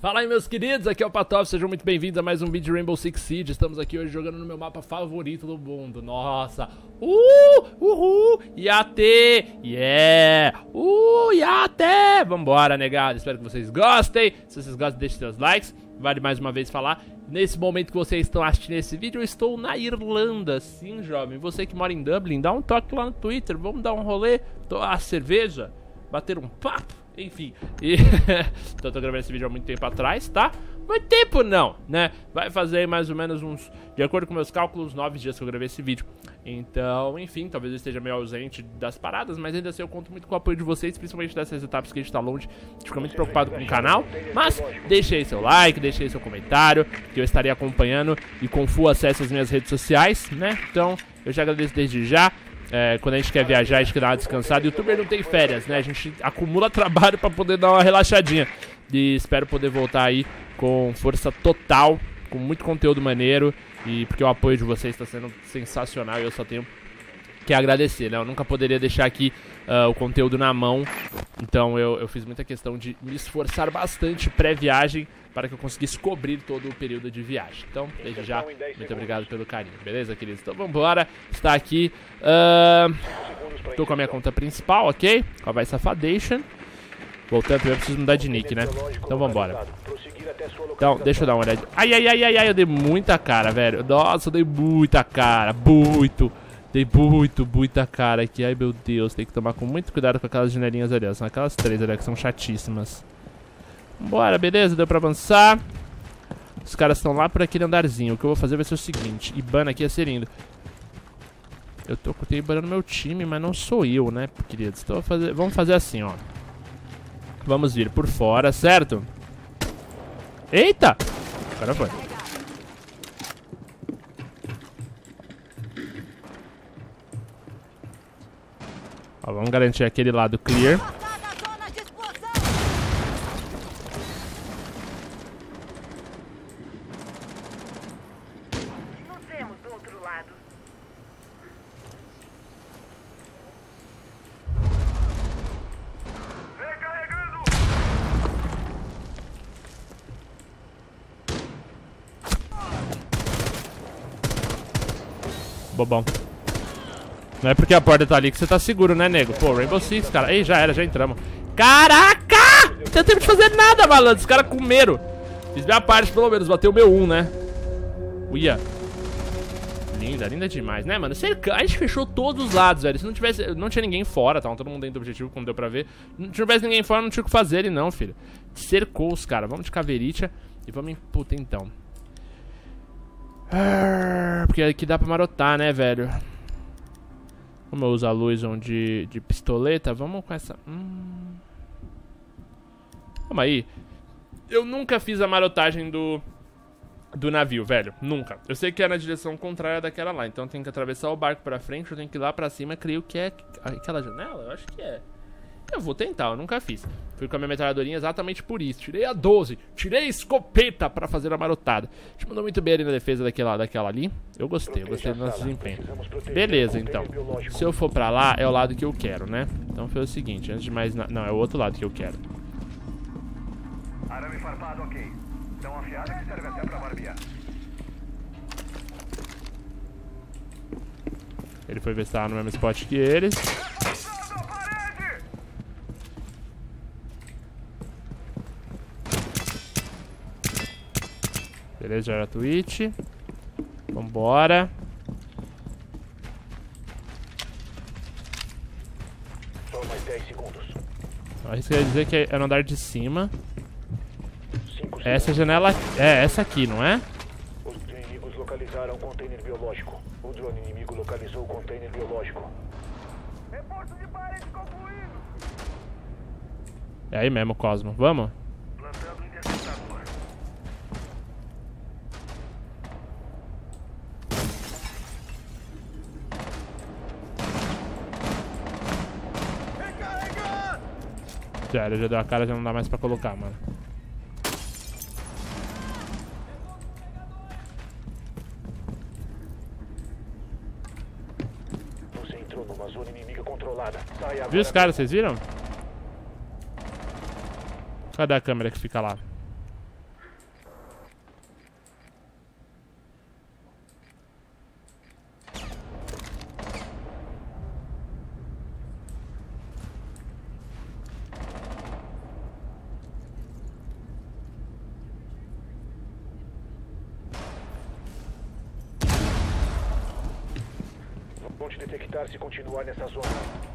Fala aí, meus queridos, aqui é o Patov, sejam muito bem-vindos a mais um vídeo de Rainbow Six Siege. Estamos aqui hoje jogando no meu mapa favorito do mundo. Nossa! Uhul! Yate! Yeah! Yate! Vambora, negado, espero que vocês gostem. Se vocês gostam, deixem seus likes. Vale mais uma vez falar, nesse momento que vocês estão assistindo esse vídeo, eu estou na Irlanda. Sim, jovem, você que mora em Dublin, dá um toque lá no Twitter, vamos dar um rolê, tomar cerveja, bater um papo. Enfim, então eu tô gravando esse vídeo há muito tempo atrás, tá? Muito tempo não, né? Vai fazer aí mais ou menos uns, de acordo com meus cálculos, 9 dias que eu gravei esse vídeo. Então, enfim, talvez eu esteja meio ausente das paradas, mas ainda assim eu conto muito com o apoio de vocês, principalmente dessas etapas que a gente tá longe. A gente fica muito preocupado com o canal, mas deixe aí seu like, deixe aí seu comentário, que eu estarei acompanhando e com full acesso às minhas redes sociais, né? Então, eu já agradeço desde já. Quando a gente quer viajar, a gente quer dar uma descansada. O youtuber não tem férias, né? A gente acumula trabalho pra poder dar uma relaxadinha. E espero poder voltar aí com força total, com muito conteúdo maneiro. E porque o apoio de vocês está sendo sensacional e eu só tenho que agradecer, né? Eu nunca poderia deixar aqui o conteúdo na mão. Então eu fiz muita questão de me esforçar bastante pré-viagem para que eu conseguisse cobrir todo o período de viagem. Então, desde já, muito obrigado pelo carinho, beleza, queridos? Então vambora, está aqui, tô com a minha conta principal, ok? Com a Vai Safadation. Voltando, primeiro eu preciso mudar de nick, né? Então vambora. Então, deixa eu dar uma olhada. Ai, eu dei muita cara, velho. Nossa, eu dei muita cara, Dei muita cara aqui. Ai, meu Deus, tem que tomar com muito cuidado com aquelas janelinhas ali, são aquelas três ali que são chatíssimas. Bora, beleza, deu pra avançar. Os caras estão lá por aquele andarzinho. O que eu vou fazer vai ser o seguinte: Ibana aqui é ser lindo. Eu tô com o Ibana no meu time, mas não sou eu, né, queridos? Então vamos fazer assim, ó. Vamos vir por fora, certo? Eita! Agora foi. Ó, vamos garantir aquele lado clear. Bobão. Não é porque a porta tá ali que você tá seguro, né, nego? Pô, Rainbow Six, cara. Ei, já era, já entramos. Caraca! Não tem tempo de fazer nada, malandro. Os caras comeram. Fiz minha parte, pelo menos. Bateu o meu 1, né? Uia. Linda demais, né, mano? A gente fechou todos os lados, velho. Se não tivesse... Não tinha ninguém fora, tá? Todo mundo dentro do objetivo, como deu pra ver. Se não tivesse ninguém fora, não tinha o que fazer ele, não, filho. Cercou os caras. Vamos de caverita e vamos em... Puta, então. Porque aqui dá pra marotar, né, velho? Como eu uso a luz de pistoleta, vamos com essa... Calma aí. Eu nunca fiz a marotagem do navio, velho. Nunca. Eu sei que é na direção contrária daquela lá. Então eu tenho que atravessar o barco pra frente, eu tenho que ir lá pra cima. Creio que é aquela janela? Eu acho que é. Eu vou tentar, eu nunca fiz. Fui com a minha metralhadorinha exatamente por isso. Tirei a 12, tirei a escopeta pra fazer a marotada. A gente mandou muito bem ali na defesa daquela ali. Eu gostei do nosso desempenho. Beleza, então. Se eu for pra lá, é o lado que eu quero, né? Então foi o seguinte, antes de mais nada... Não, é o outro lado que eu quero. Arame farpado, ok. Tão afiado que serve até pra barbear. Ele foi ver se tava no mesmo spot que eles. Beleza, já era Twitch. Vambora. Só mais 10 segundos. Isso quer dizer que é no andar de cima. Essa janela... É, essa aqui, não é? Os inimigos localizaram o container biológico. O drone inimigo localizou o container biológico. Reforço de parede concluído. É aí mesmo, Cosmo. Vamos? Plantando o interceptador. Já deu a cara, já não dá mais pra colocar, mano. Você entrou numa zona inimiga controlada. Viu os caras, vocês viram? Cadê a câmera que fica lá? vão te detectar se continuar nessa zona.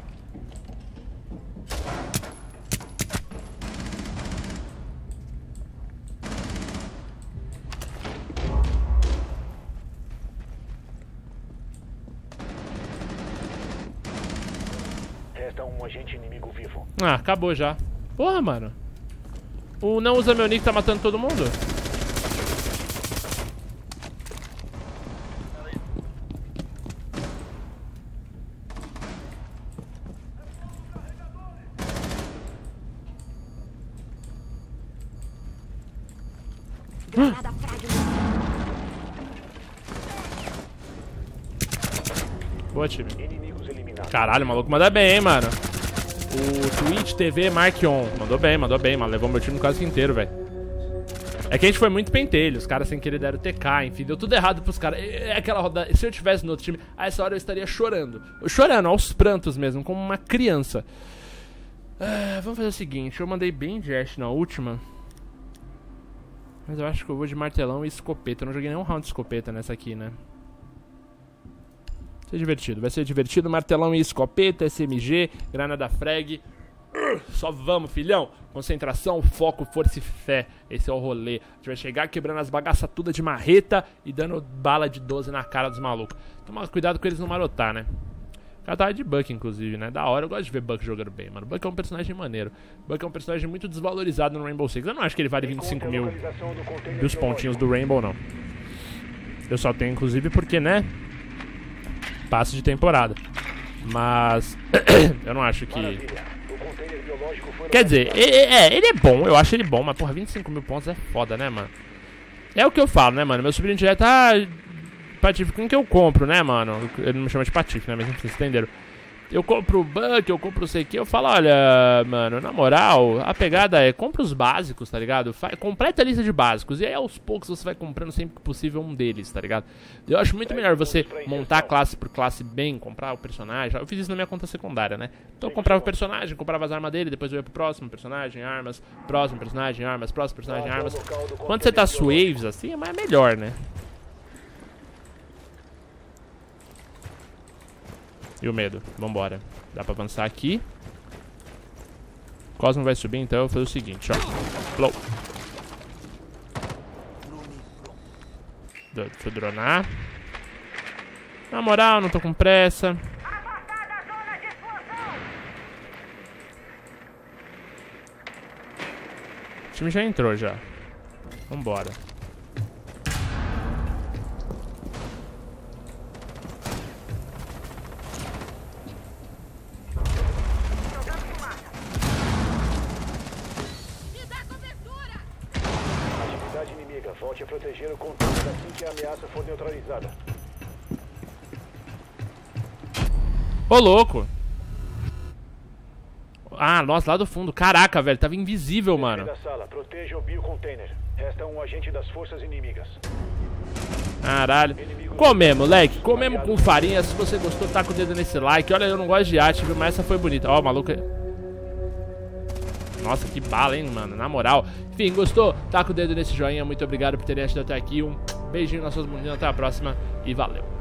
Resta um agente inimigo vivo. Ah, acabou já. Porra, mano. O não usa meu nick tá matando todo mundo? Boa, time. Inimigos eliminados. Caralho, o maluco manda bem, hein, mano. O Twitch TV Mark On. Mandou bem, mano. Levou meu time quase inteiro, velho. É que a gente foi muito pentelho. Os caras sem querer deram TK, enfim. Deu tudo errado pros caras. É aquela rodada. Se eu tivesse no outro time, a essa hora eu estaria chorando. Chorando, aos prantos mesmo, como uma criança. Vamos fazer o seguinte. Eu mandei bem de Ash na última. Mas eu acho que eu vou de martelão e escopeta. Eu não joguei nenhum round de escopeta nessa aqui, né? Vai ser divertido. Martelão e escopeta, SMG, granada frag. Só vamos, filhão. Concentração, foco, força e fé. Esse é o rolê. A gente vai chegar quebrando as bagaças tudo de marreta e dando bala de 12 na cara dos malucos. Toma cuidado com eles não marotar, né? O cara tava de Buck, inclusive, né? Da hora, eu gosto de ver Buck jogando bem, mano. Buck é um personagem maneiro. Buck é um personagem muito desvalorizado no Rainbow Six. Eu não acho que ele vale 25 mil dos pontinhos do Rainbow, não. Eu só tenho, inclusive, porque, né? Passe de temporada. Mas eu não acho que... Quer dizer, ele é bom, eu acho ele bom. Mas porra, 25 mil pontos é foda, né, mano? É o que eu falo, né, mano? Meu sobrinho direto, Patife, com que eu compro, né, mano? Ele não me chama de Patife, né, mas vocês entenderam. Eu compro o Buck, eu compro o sei que. Eu falo, olha, mano, na moral, a pegada é compra os básicos, tá ligado? Completa a lista de básicos. E aí aos poucos você vai comprando sempre que possível um deles, tá ligado? Eu acho muito melhor você montar classe por classe bem, comprar o personagem. Eu fiz isso na minha conta secundária, né? Então eu comprava o personagem, comprava as armas dele, depois eu ia pro próximo personagem, armas, próximo personagem, armas, próximo personagem, armas. Quando você tá waves assim, é melhor, né? E o medo, vambora. Dá pra avançar aqui. Cosmo vai subir, então eu vou fazer o seguinte, ó. Flow. Deixa eu dronar. Na moral, não tô com pressa. O time já entrou, já. Vambora. Volte a proteger o container assim que a ameaça for neutralizada. Ô, louco. Ah, nossa, lá do fundo. Caraca, velho, tava invisível, mano. Da sala, proteja o biocontainer. Resta um agente das forças inimigas. Caralho. Comemos, moleque. Comemos com farinha. Se você gostou, taca o dedo nesse like. Olha, eu não gosto de arte, viu? Mas essa foi bonita. Ó, o maluco... Nossa, que bala, hein, mano, na moral. Enfim, gostou? Taca o dedo nesse joinha. Muito obrigado por terem assistido até aqui. Um beijinho nas suas mãos. Até a próxima e valeu.